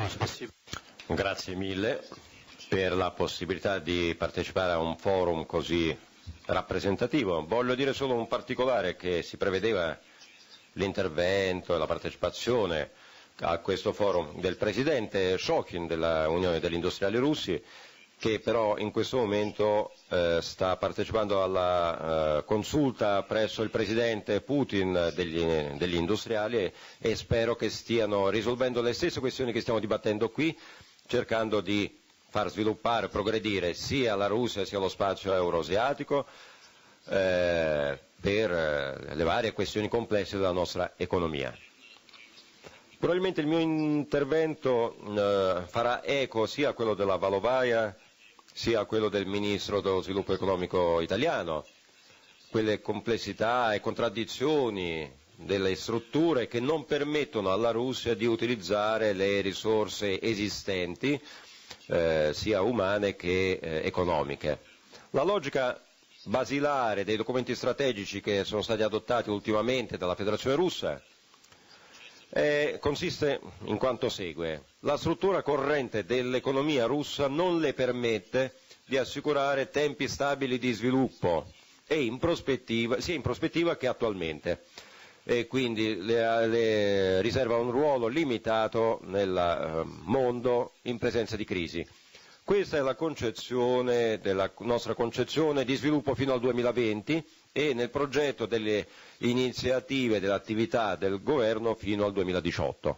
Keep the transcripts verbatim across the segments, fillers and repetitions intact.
Grazie mille per la possibilità di partecipare a un forum così rappresentativo. Voglio dire solo un particolare, che si prevedeva l'intervento e la partecipazione a questo forum del presidente Shokhin della Unione degli Industriali Russi, che però in questo momento eh, sta partecipando alla eh, consulta presso il presidente Putin degli, degli industriali e, e spero che stiano risolvendo le stesse questioni che stiamo dibattendo qui, cercando di far sviluppare, progredire sia la Russia sia lo spazio euroasiatico eh, per le varie questioni complesse della nostra economia. Probabilmente il mio intervento eh, farà eco sia a quello della Valovaia sia a quello del Ministro dello Sviluppo Economico italiano, quelle complessità e contraddizioni delle strutture che non permettono alla Russia di utilizzare le risorse esistenti, eh, sia umane che eh, economiche. La logica basilare dei documenti strategici che sono stati adottati ultimamente dalla Federazione Russa Eh, consiste in quanto segue. La struttura corrente dell'economia russa non le permette di assicurare tempi stabili di sviluppo e in prospettiva, sia in prospettiva che attualmente, e quindi le, le riserva un ruolo limitato nel eh, mondo in presenza di crisi. Questa è la concezione della nostra concezione di sviluppo fino al duemilaventi e nel progetto delle iniziative dell'attività del governo fino al duemiladiciotto.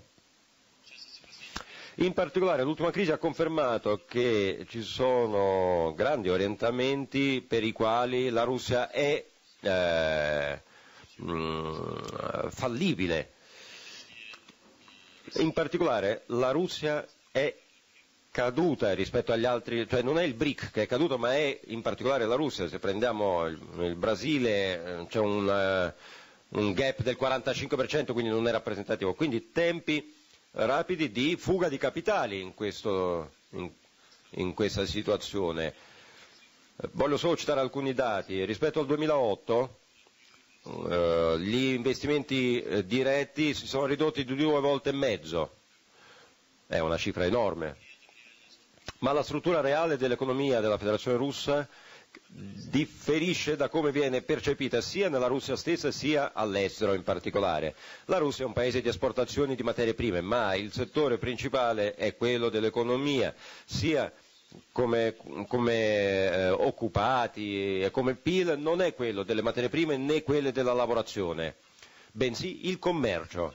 In particolare l'ultima crisi ha confermato che ci sono grandi orientamenti per i quali la Russia è eh, mh, fallibile. In particolare la Russia è caduta rispetto agli altri, cioè non è il B R I C che è caduto, ma è in particolare la Russia. Se prendiamo il, il Brasile c'è un, uh, un gap del quarantacinque per cento, quindi non è rappresentativo. Quindi tempi rapidi di fuga di capitali in, questo, in, in questa situazione. Voglio solo citare alcuni dati. Rispetto al duemilaotto uh, gli investimenti uh, diretti si sono ridotti di due volte e mezzo. È una cifra enorme. Ma la struttura reale dell'economia della Federazione Russa differisce da come viene percepita sia nella Russia stessa sia all'estero in particolare. La Russia è un paese di esportazioni di materie prime, ma il settore principale è quello dell'economia, sia come, come eh, occupati e come P I L non è quello delle materie prime né quelle della lavorazione, bensì il commercio.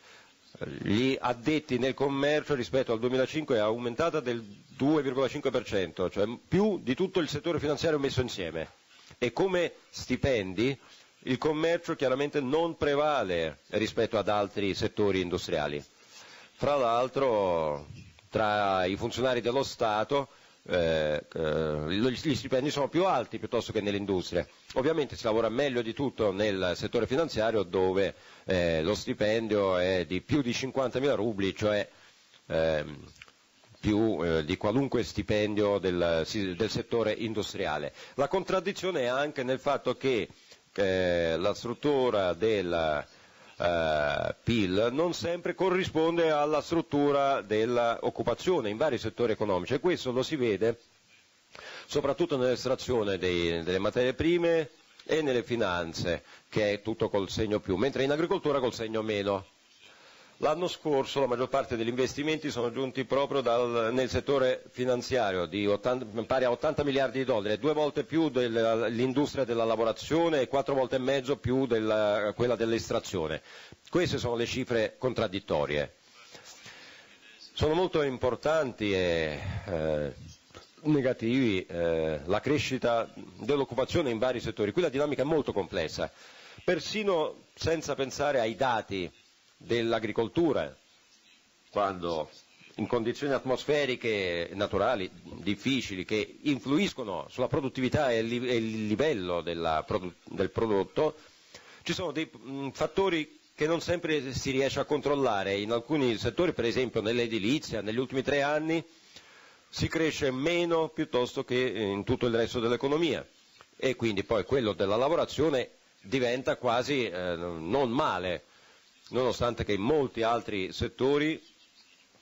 Gli addetti nel commercio rispetto al duemilacinque è aumentata del due virgola cinque per cento, cioè più di tutto il settore finanziario messo insieme. E come stipendi il commercio chiaramente non prevale rispetto ad altri settori industriali. Fra l'altro tra i funzionari dello Stato eh, eh, gli stipendi sono più alti piuttosto che nell'industria. Ovviamente si lavora meglio di tutto nel settore finanziario, dove eh, lo stipendio è di più di cinquantamila rubli, cioè eh, più eh, di qualunque stipendio del, del settore industriale. La contraddizione è anche nel fatto che eh, la struttura del Uh, P I L non sempre corrisponde alla struttura dell'occupazione in vari settori economici, e questo lo si vede soprattutto nell'estrazione dei, delle materie prime e nelle finanze, che è tutto col segno più, mentre in agricoltura col segno meno. L'anno scorso la maggior parte degli investimenti sono giunti proprio dal, nel settore finanziario, di ottanta, pari a ottanta miliardi di dollari, due volte più dell'industria della lavorazione e quattro volte e mezzo più della, quella dell'estrazione. Queste sono le cifre contraddittorie. Sono molto importanti e eh, negativi eh, la crescita dell'occupazione in vari settori. Qui la dinamica è molto complessa, persino senza pensare ai dati dell'agricoltura, quando in condizioni atmosferiche naturali difficili che influiscono sulla produttività e il, e il livello della, del prodotto, ci sono dei mh, fattori che non sempre si riesce a controllare. In alcuni settori, per esempio nell'edilizia, negli ultimi tre anni si cresce meno piuttosto che in tutto il resto dell'economia, e quindi poi quello della lavorazione diventa quasi eh, non male, nonostante che in molti altri settori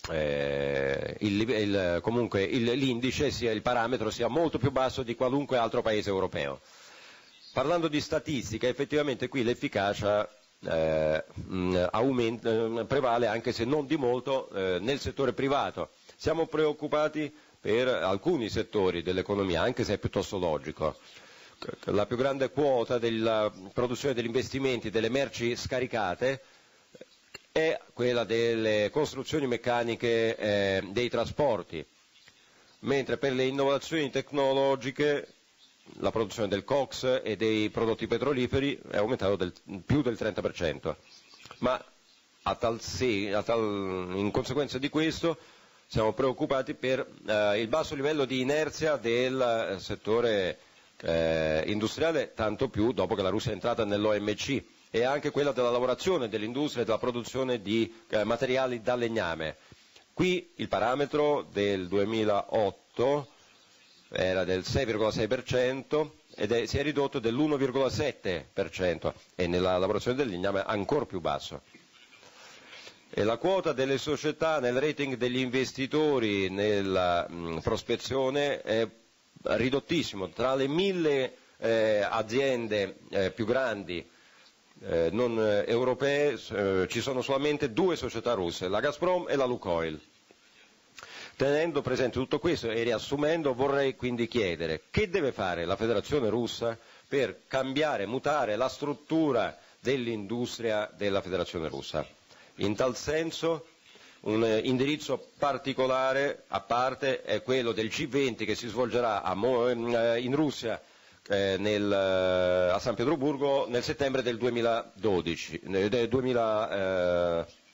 eh, il, il, comunque il, l'indice, sia il parametro, sia molto più basso di qualunque altro paese europeo. Parlando di statistica, effettivamente qui l'efficacia eh, aumenta, eh, prevale, anche se non di molto, eh, nel settore privato. Siamo preoccupati per alcuni settori dell'economia, anche se è piuttosto logico. La più grande quota della produzione degli investimenti delle merci scaricate è quella delle costruzioni meccaniche eh, dei trasporti, mentre per le innovazioni tecnologiche la produzione del cox e dei prodotti petroliferi è aumentato del, più del trenta per cento. Ma a tal se, a tal, in conseguenza di questo siamo preoccupati per eh, il basso livello di inerzia del settore eh, industriale, tanto più dopo che la Russia è entrata nell'O M C, e anche quella della lavorazione, dell'industria e della produzione di eh, materiali da legname. Qui il parametro del duemilaotto era del sei virgola sei per cento ed è, si è ridotto dell'uno virgola sette per cento e nella lavorazione del legname ancora più basso. E la quota delle società nel rating degli investitori nella mh, prospezione è ridottissimo. Tra le mille eh, aziende eh, più grandi eh, non eh, europee eh, ci sono solamente due società russe, la Gazprom e la Lukoil. Tenendo presente tutto questo e riassumendo, vorrei quindi chiedere che deve fare la Federazione Russa per cambiare, mutare la struttura dell'industria della Federazione Russa. In tal senso un indirizzo particolare a parte è quello del G venti che si svolgerà a Mo- in Russia eh, nel, a San Pietroburgo nel settembre del duemiladodici, del duemila, eh,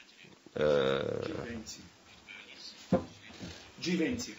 eh, G venti.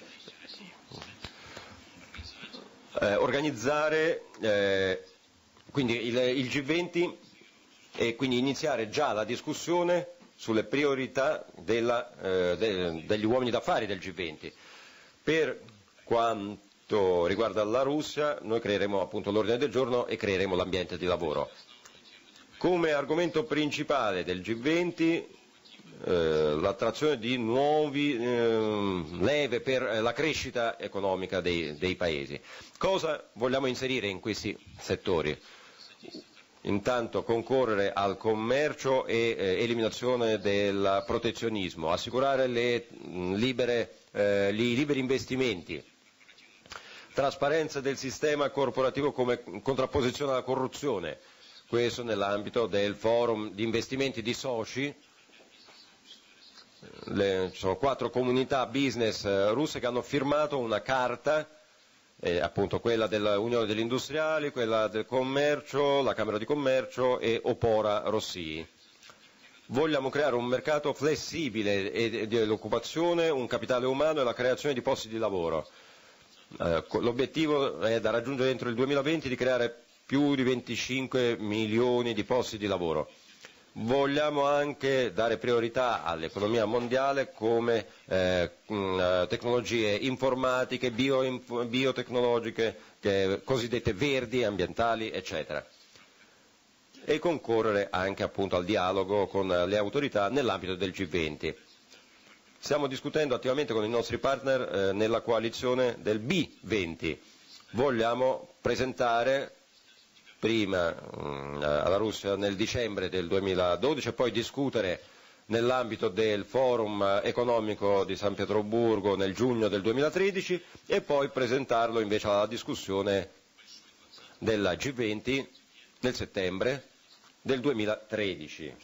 Eh, organizzare eh, quindi il, il G venti e quindi iniziare già la discussione sulle priorità della, eh, de, degli uomini d'affari del G venti. Per quanto riguarda la Russia, noi creeremo appunto l'ordine del giorno e creeremo l'ambiente di lavoro. Come argomento principale del G venti Eh, l'attrazione di nuovi eh, leve per la crescita economica dei, dei paesi. Cosa vogliamo inserire in questi settori? Intanto concorrere al commercio e eh, eliminazione del protezionismo, assicurare le, mh, libere, eh, i liberi investimenti, trasparenza del sistema corporativo come contrapposizione alla corruzione, questo nell'ambito del forum di investimenti di soci. Le, ci sono quattro comunità business eh, russe che hanno firmato una carta, eh, appunto quella dell'Unione degli Industriali, quella del Commercio, la Camera di Commercio e Opora Rossii. Vogliamo creare un mercato flessibile e, e dell'occupazione, un capitale umano e la creazione di posti di lavoro. Eh, l'obiettivo è da raggiungere entro il duemilaventi di creare più di venticinque milioni di posti di lavoro. Vogliamo anche dare priorità all'economia mondiale come eh, mh, tecnologie informatiche, bio, biotecnologiche, eh, cosiddette verdi, ambientali, eccetera. E concorrere anche appunto al dialogo con le autorità nell'ambito del G venti. Stiamo discutendo attivamente con i nostri partner eh, nella coalizione del B venti. Vogliamo presentare prima mh, alla Russia nel dicembre del duemiladodici e poi discutere nell'ambito del forum economico di San Pietroburgo nel giugno del duemilatredici e poi presentarlo invece alla discussione della G venti nel settembre del duemilatredici.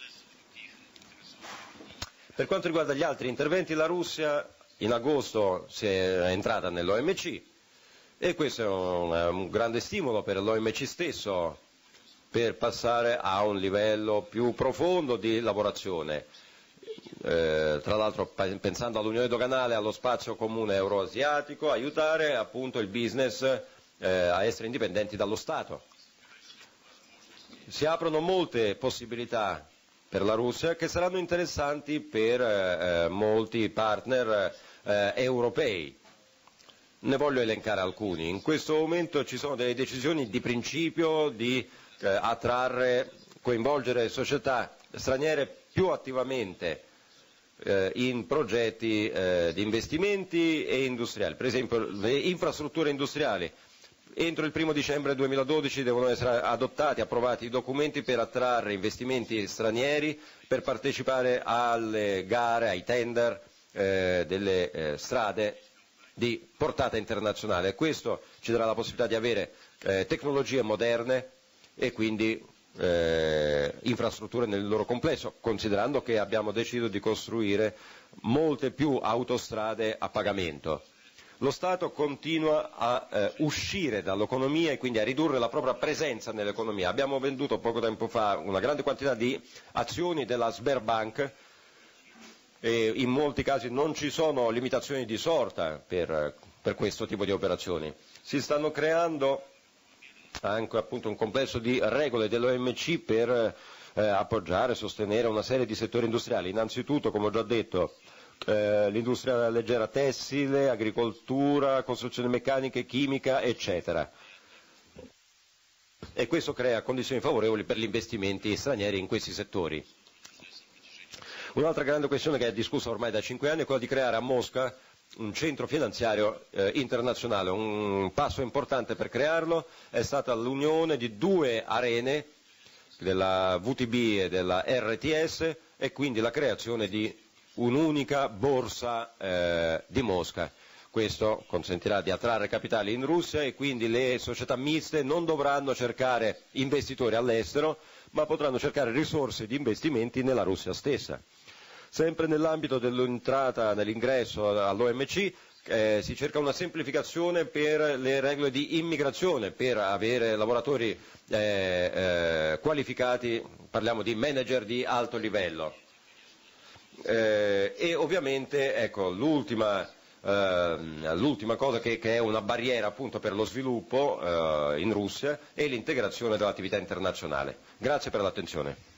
Per quanto riguarda gli altri interventi, la Russia in agosto si è entrata nell'O M C. E questo è un, un grande stimolo per l'O M C stesso per passare a un livello più profondo di lavorazione. Eh, tra l'altro pensando all'unione doganale, allo spazio comune euroasiatico, aiutare appunto il business eh, a essere indipendenti dallo Stato. Si aprono molte possibilità per la Russia che saranno interessanti per eh, molti partner eh, europei. Ne voglio elencare alcuni. In questo momento ci sono delle decisioni di principio di eh, attrarre, coinvolgere società straniere più attivamente eh, in progetti eh, di investimenti e industriali. Per esempio le infrastrutture industriali. Entro il primo dicembre duemiladodici devono essere adottati, approvati i documenti per attrarre investimenti stranieri per partecipare alle gare, ai tender eh, delle eh, strade di portata internazionale. Questo ci darà la possibilità di avere eh, tecnologie moderne e quindi eh, infrastrutture nel loro complesso, considerando che abbiamo deciso di costruire molte più autostrade a pagamento. Lo Stato continua a eh, uscire dall'economia e quindi a ridurre la propria presenza nell'economia. Abbiamo venduto poco tempo fa una grande quantità di azioni della Sberbank e in molti casi non ci sono limitazioni di sorta per, per questo tipo di operazioni. Si stanno creando anche appunto un complesso di regole dell'O M C per eh, appoggiare e sostenere una serie di settori industriali. Innanzitutto, come ho già detto, Eh, l'industria leggera tessile, agricoltura, costruzioni meccaniche, chimica, eccetera. E questo crea condizioni favorevoli per gli investimenti stranieri in questi settori. Un'altra grande questione che è discussa ormai da cinque anni è quella di creare a Mosca un centro finanziario eh, internazionale. Un passo importante per crearlo è stata l'unione di due arene, della V T B e della R T S, e quindi la creazione di un'unica borsa eh, di Mosca. Questo consentirà di attrarre capitali in Russia e quindi le società miste non dovranno cercare investitori all'estero, ma potranno cercare risorse di investimenti nella Russia stessa. Sempre nell'ambito dell'entrata, nell'ingresso all'O M C, eh, si cerca una semplificazione per le regole di immigrazione, per avere lavoratori eh, eh, qualificati, parliamo di manager di alto livello. Eh, e ovviamente ecco, l'ultima, eh, l'ultima cosa che, che è una barriera appunto per lo sviluppo eh, in Russia è l'integrazione dell'attività internazionale. Grazie per l'attenzione.